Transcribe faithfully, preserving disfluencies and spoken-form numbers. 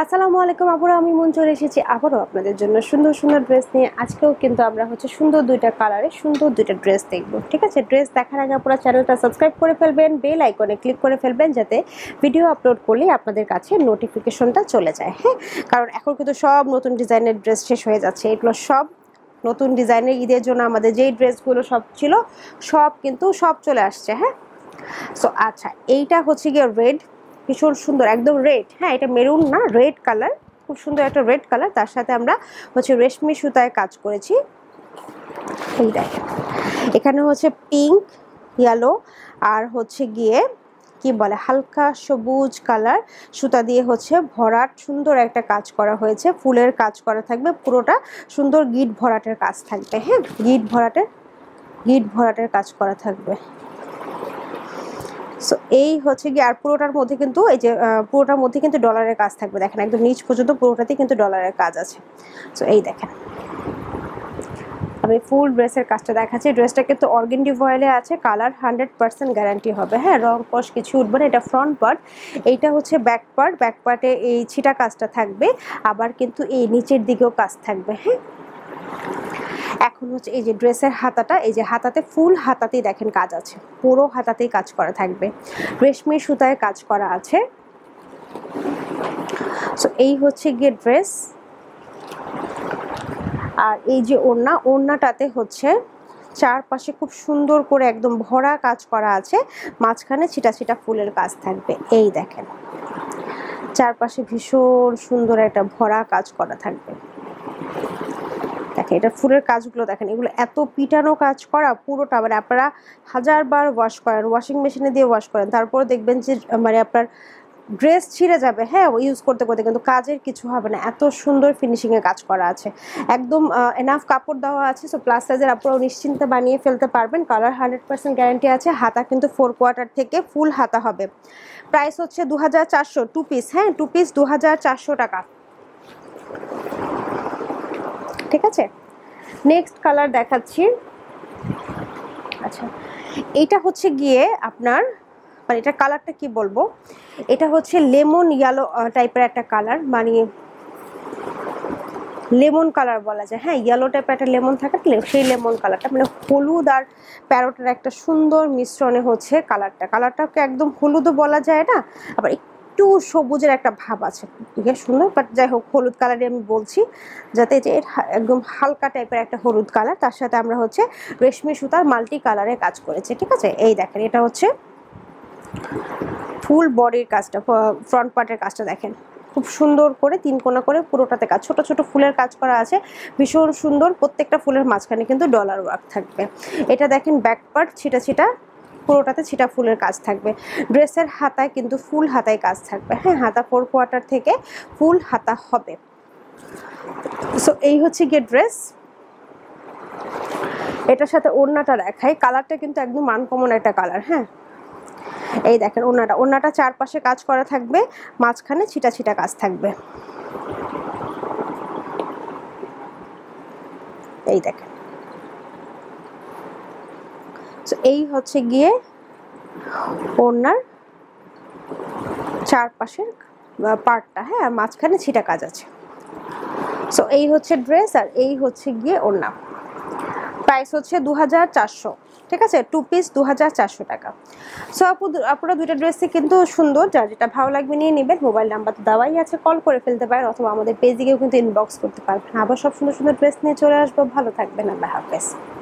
আসসালামু আলাইকুম আপুরা, আমি মন চলে এসেছি আবারও আপনাদের জন্য সুন্দর সুন্দর ড্রেস নিয়ে। আজকেও কিন্তু আমরা হচ্ছে সুন্দর দুইটা কালারে সুন্দর দুইটা ড্রেস দেখবো। ঠিক আছে, ড্রেস দেখার আগে আপুরা চ্যানেলটা সাবস্ক্রাইব করে ফেলবেন, বেল আইকনে ক্লিক করে ফেলবেন যাতে ভিডিও আপলোড করলে আপনাদের কাছে নোটিফিকেশনটা চলে যায়। হ্যাঁ, কারণ এখন কিন্তু সব নতুন ডিজাইনের ড্রেস শেষ হয়ে যাচ্ছে। এগুলো সব নতুন ডিজাইনের ঈদের জন্য আমাদের যেই ড্রেসগুলো সব ছিল সব কিন্তু সব চলে আসছে। হ্যাঁ, সো আচ্ছা, এইটা হচ্ছে গিয়ে রেড, ভীষণ সুন্দর একদম রেড। হ্যাঁ, এটা মেরুন না, রেড কালার, খুব সুন্দর একটা রেড কালার। তার সাথে আমরা হচ্ছে রেশমি সুতায় কাজ করেছি। এই দেখেন, এখানে হচ্ছে পিঙ্ক, ইয়েলো আর হচ্ছে গিয়ে কি বলে হালকা সবুজ কালার সুতা দিয়ে হচ্ছে ভরাট সুন্দর একটা কাজ করা হয়েছে। ফুলের কাজ করা থাকবে, পুরোটা সুন্দর গিট ভরাটের কাজ থাকবে। হ্যাঁ, গিট ভরাটের গিট ভরাটের কাজ করা থাকবে। সো এই হচ্ছে গিয়ে, আর পুরোটার মধ্যে কিন্তু এই যে পুরোটার মধ্যে কিন্তু ডলারের কাজ থাকবে। দেখেন একদম নিচ পর্যন্ত পুরোটাতেই কিন্তু ডলারের কাজ আছে। সো এই দেখেন, আমি ফুল ড্রেসের কাজটা দেখাচ্ছি। ড্রেসটা কিন্তু অর্গেন্ডি ভয়েলে আছে, কালার হান্ড্রেড পার্সেন্ট গ্যারান্টি হবে। হ্যাঁ, রং কষ কিছু উঠবে না। এটা ফ্রন্ট পার্ট, এইটা হচ্ছে ব্যাক পার্ট। ব্যাক পার্টে এই ছিটা কাজটা থাকবে, আবার কিন্তু এই নিচের দিকেও কাজ থাকবে। হ্যাঁ, এখন হচ্ছে এই যে ড্রেসের হাতাটা, এই যে হাতাতে ফুল হাতাতেই দেখেন কাজ আছে, পুরো হাতাতেই কাজ করা থাকবে, রেশমি সুতায় কাজ করা আছে। সো এই হচ্ছে গিয়ে ড্রেস। আর এই যে ওড়না, ওড়নাটাতে হচ্ছে চারপাশে খুব সুন্দর করে একদম ভরা কাজ করা আছে, মাঝখানে ছিটা ছিটা ফুলের কাজ থাকবে। এই দেখেন, চারপাশে ভীষণ সুন্দর একটা ভরা কাজ করা থাকবে। দেখেন এটা ফুলের কাজগুলো দেখেন, এগুলো এত পিটানো কাজ করা পুরোটা, মানে আপনারা হাজারবার ওয়াশ করেন, ওয়াশিং মেশিনে দিয়ে ওয়াশ করেন, তারপরে দেখবেন যে মানে আপনার ড্রেস ছিঁড়ে যাবে। হ্যাঁ, ইউজ করতে করতে কিন্তু কাজের কিছু হবে না, এত সুন্দর ফিনিশিংয়ে কাজ করা আছে। একদম এনাফ কাপড় দেওয়া আছে। সো প্লাস সাইজের আপনারাও নিশ্চিন্তে বানিয়ে ফেলতে পারবেন। কালার হান্ড্রেড পার্সেন্ট গ্যারান্টি আছে। হাতা কিন্তু ফোর কোয়ার্টার থেকে ফুল হাতা হবে। প্রাইস হচ্ছে দু হাজার চারশো টু পিস। হ্যাঁ, টু পিস দু হাজার চারশো টাকা। ঠিক আছে, নেক্সট কালার দেখাচ্ছি। আচ্ছা, এইটা হচ্ছে গিয়ে আপনার মানে এটা কালারটা কি বলবো, এটা হচ্ছে লেমন ইয়েলো টাইপের একটা কালার, মানে লেমন কালার বলা যায়। হ্যাঁ, ইয়েলো টাইপের একটা লেমন থাকে, সেই লেমন কালারটা, মানে হলুদ আর প্যারোটের একটা সুন্দর মিশ্রণে হচ্ছে কালারটা। কালারটাকে একদম হলুদও বলা যায় না, আবার একটু সবুজের একটা ভাব আছে, বেশ সুন্দর। বাট যাই হোক, হলুদ কালারই আমি বলছি, যাতে যে একদম হালকা টাইপের একটা হলুদ কালার, তার সাথে আমরা হচ্ছে রেশমি সুতার মাল্টি কালারে কাজ করেছি। ঠিক আছে, এই দেখেন এটা হচ্ছে ফুল বডির কাজটা, ফ্রন্ট পার্টের কাজটা দেখেন খুব সুন্দর করে তিন কোণা করে পুরোটাতে কাজ, ছোট ছোট ফুলের কাজ করা আছে, ভীষণ সুন্দর। প্রত্যেকটা ফুলের মাঝখানে কিন্তু ডলার ওয়ার্ক থাকবে। এটা দেখেন ব্যাক পার্ট, ছিটা ছিটা পুরোটাতে ছিটা ফুলের কাজ থাকবে। ড্রেসের হাতায় কিন্তু ফুল হাতায় কাজ থাকবে। হ্যাঁ, হাতা ফোর কোয়ার্টার থেকে ফুল হাতা হবে। সো এই হচ্ছে গিয়ে ড্রেস। এটার সাথে ওড়নাটা দেখাই, কালারটা কিন্তু একদম আনকমন একটা কালার। হ্যাঁ, এই দেখেন ওড়নাটা, ওড়নাটা চারপাশে কাজ করা থাকবে, মাঝখানে ছিটা ছিটা কাজ থাকবে। এই দেখেন, এই হচ্ছে গিয়ে ওড়নার চারপাশের পার্টটা। হ্যাঁ, মাঝখানে ছিটা কাজ আছে। সো এই হচ্ছে ড্রেস, আর এই হচ্ছে গিয়ে ওড়না। প্রাইস হচ্ছে দু হাজার চারশো। ঠিক আছে, টু পিস দু হাজার চারশো টাকা। সো আপু আপনারা দুইটা ড্রেসই কিন্তু সুন্দর, যার যেটা ভালো লাগবে নিয়ে নেবেন। মোবাইল নাম্বার তো দেওয়াই আছে, কল করে ফেলতে পারেন, অথবা আমাদের পেজে গিয়েও কিন্তু ইনবক্স করতে পারবেন। আবার সব সুন্দর সুন্দর ড্রেস নিয়ে চলে আসবো। ভালো থাকবেন, আল্লাহ হাফেজ।